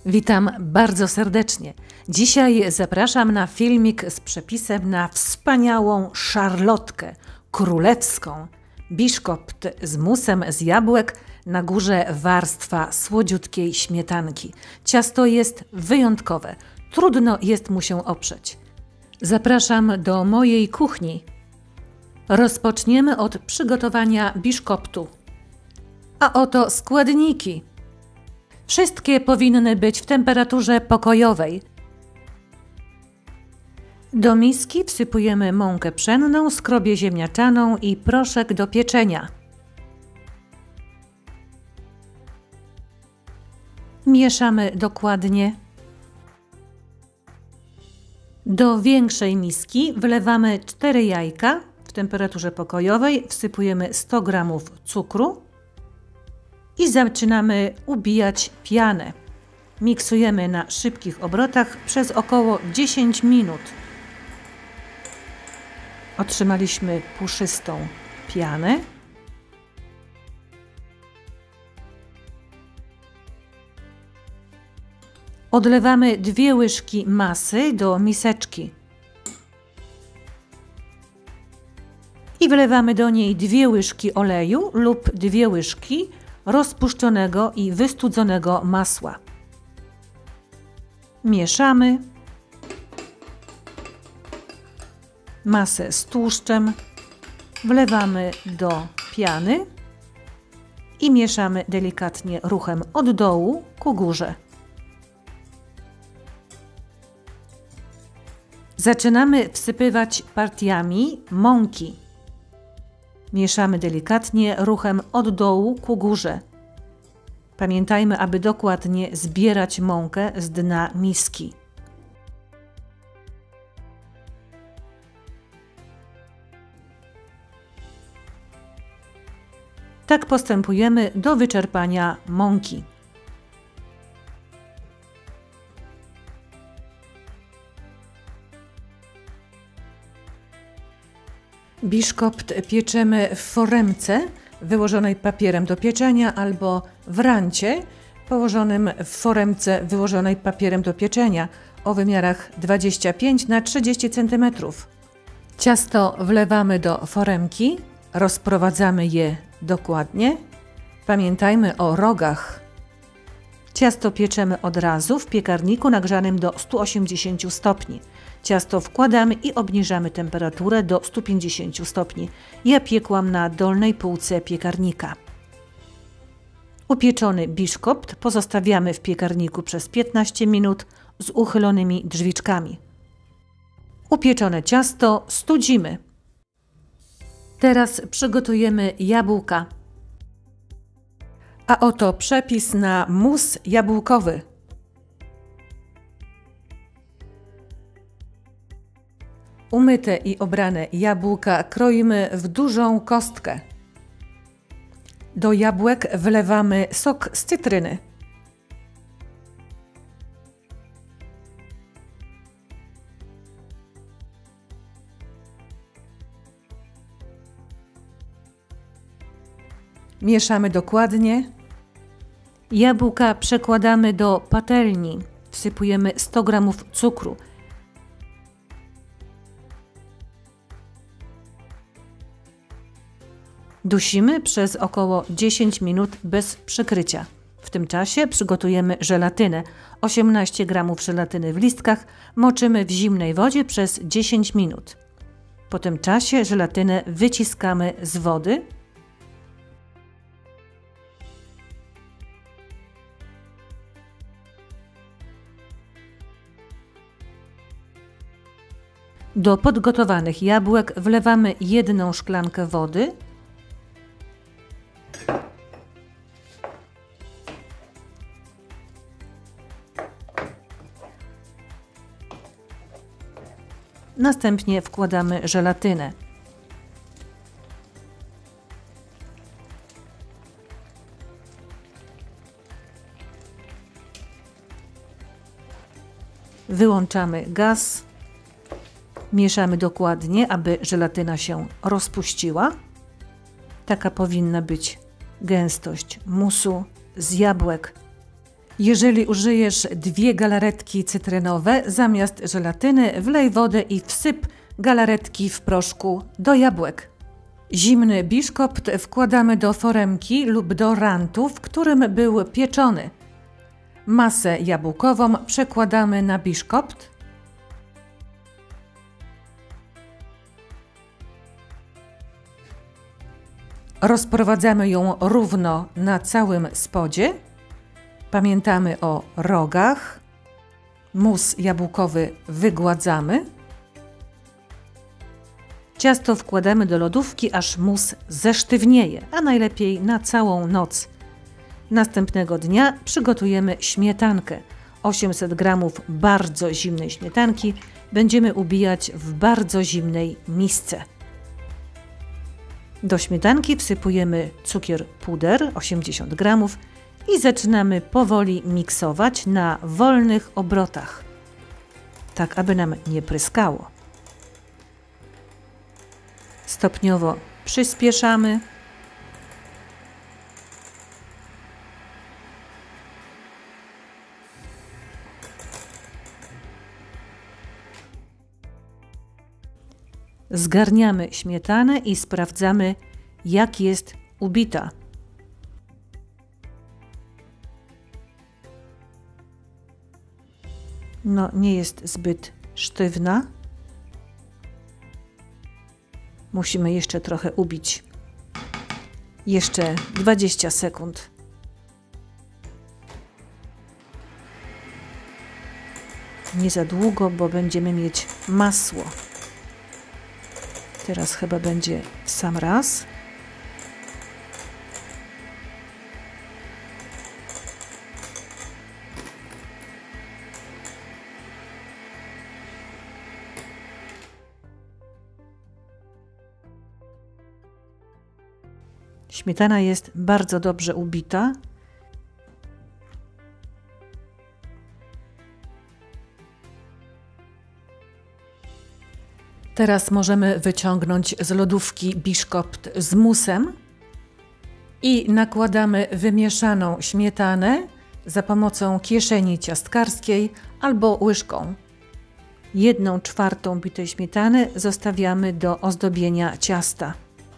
Witam bardzo serdecznie. Dzisiaj zapraszam na filmik z przepisem na wspaniałą szarlotkę królewską. Biszkopt z musem z jabłek, na górze warstwa słodziutkiej śmietanki. Ciasto jest wyjątkowe, trudno jest mu się oprzeć. Zapraszam do mojej kuchni. Rozpoczniemy od przygotowania biszkoptu. A oto składniki. Wszystkie powinny być w temperaturze pokojowej. Do miski wsypujemy mąkę pszenną, skrobię ziemniaczaną i proszek do pieczenia. Mieszamy dokładnie. Do większej miski wlewamy 4 jajka w temperaturze pokojowej, wsypujemy 100 g cukru i zaczynamy ubijać pianę. Miksujemy na szybkich obrotach przez około 10 minut. Otrzymaliśmy puszystą pianę. Odlewamy 2 łyżki masy do miseczki i wlewamy do niej 2 łyżki oleju lub 2 łyżki rozpuszczonego i wystudzonego masła. Mieszamy masę z tłuszczem, wlewamy do piany i mieszamy delikatnie ruchem od dołu ku górze. Zaczynamy wsypywać partiami mąki. Mieszamy delikatnie ruchem od dołu ku górze. Pamiętajmy, aby dokładnie zbierać mąkę z dna miski. Tak postępujemy do wyczerpania mąki. Biszkopt pieczemy w foremce wyłożonej papierem do pieczenia albo w rancie położonym w foremce wyłożonej papierem do pieczenia o wymiarach 25 na 30 cm. Ciasto wlewamy do foremki, rozprowadzamy je dokładnie. Pamiętajmy o rogach. Ciasto pieczemy od razu w piekarniku nagrzanym do 180 stopni. Ciasto wkładamy i obniżamy temperaturę do 150 stopni. Ja piekłam na dolnej półce piekarnika. Upieczony biszkopt pozostawiamy w piekarniku przez 15 minut z uchylonymi drzwiczkami. Upieczone ciasto studzimy. Teraz przygotujemy jabłka. A oto przepis na mus jabłkowy. Umyte i obrane jabłka kroimy w dużą kostkę. Do jabłek wlewamy sok z cytryny. Mieszamy dokładnie. Jabłka przekładamy do patelni. Wsypujemy 100 g cukru. Dusimy przez około 10 minut bez przykrycia. W tym czasie przygotujemy żelatynę. 18 g żelatyny w listkach moczymy w zimnej wodzie przez 10 minut. Po tym czasie żelatynę wyciskamy z wody. Do podgotowanych jabłek wlewamy 1 szklankę wody. Następnie wkładamy żelatynę. Wyłączamy gaz. Mieszamy dokładnie, aby żelatyna się rozpuściła. Taka powinna być gęstość musu z jabłek. Jeżeli użyjesz 2 galaretki cytrynowe, zamiast żelatyny wlej wodę i wsyp galaretki w proszku do jabłek. Zimny biszkopt wkładamy do foremki lub do rantu, w którym był pieczony. Masę jabłkową przekładamy na biszkopt. Rozprowadzamy ją równo na całym spodzie. Pamiętamy o rogach. Mus jabłkowy wygładzamy. Ciasto wkładamy do lodówki, aż mus zesztywnieje, a najlepiej na całą noc. Następnego dnia przygotujemy śmietankę. 800 g bardzo zimnej śmietanki będziemy ubijać w bardzo zimnej misce. Do śmietanki wsypujemy cukier puder 80 g i zaczynamy powoli miksować na wolnych obrotach, tak aby nam nie pryskało. Stopniowo przyspieszamy. Zgarniamy śmietanę i sprawdzamy, jak jest ubita. No, nie jest zbyt sztywna. Musimy jeszcze trochę ubić. Jeszcze 20 sekund. Nie za długo, bo będziemy mieć masło. Teraz chyba będzie w sam raz. Śmietana jest bardzo dobrze ubita. Teraz możemy wyciągnąć z lodówki biszkopt z musem i nakładamy wymieszaną śmietanę za pomocą kieszeni ciastkarskiej albo łyżką. 1/4 bitej śmietany zostawiamy do ozdobienia ciasta.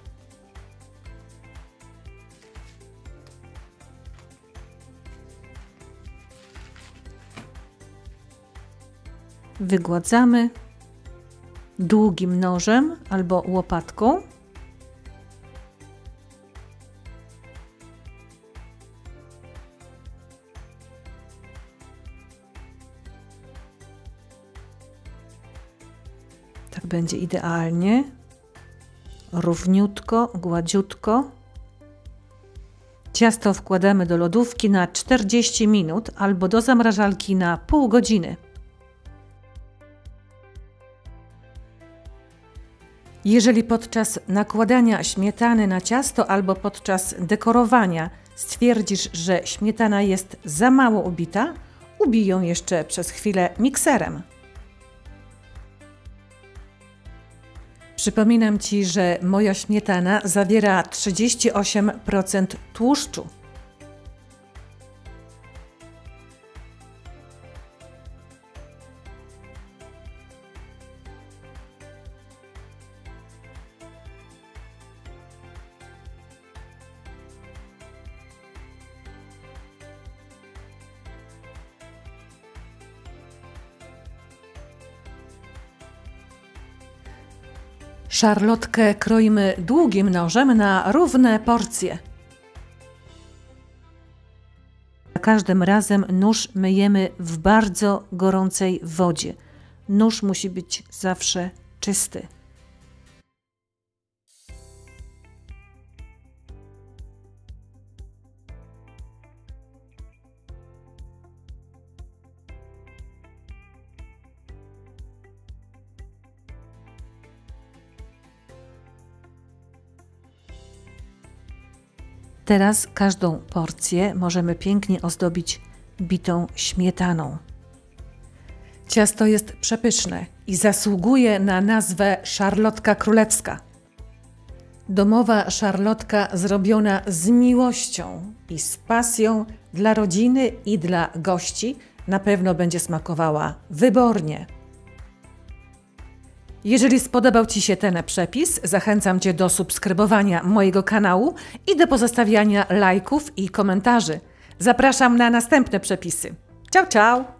Wygładzamy długim nożem albo łopatką. Tak będzie idealnie. Równiutko, gładziutko. Ciasto wkładamy do lodówki na 40 minut albo do zamrażalki na pół godziny. Jeżeli podczas nakładania śmietany na ciasto albo podczas dekorowania stwierdzisz, że śmietana jest za mało ubita, ubij ją jeszcze przez chwilę mikserem. Przypominam Ci, że moja śmietana zawiera 38% tłuszczu. Szarlotkę kroimy długim nożem na równe porcje. Za każdym razem nóż myjemy w bardzo gorącej wodzie. Nóż musi być zawsze czysty. Teraz każdą porcję możemy pięknie ozdobić bitą śmietaną. Ciasto jest przepyszne i zasługuje na nazwę szarlotka królewska. Domowa szarlotka zrobiona z miłością i z pasją dla rodziny i dla gości na pewno będzie smakowała wybornie. Jeżeli spodobał Ci się ten przepis, zachęcam Cię do subskrybowania mojego kanału i do pozostawiania lajków i komentarzy. Zapraszam na następne przepisy. Ciao, ciao!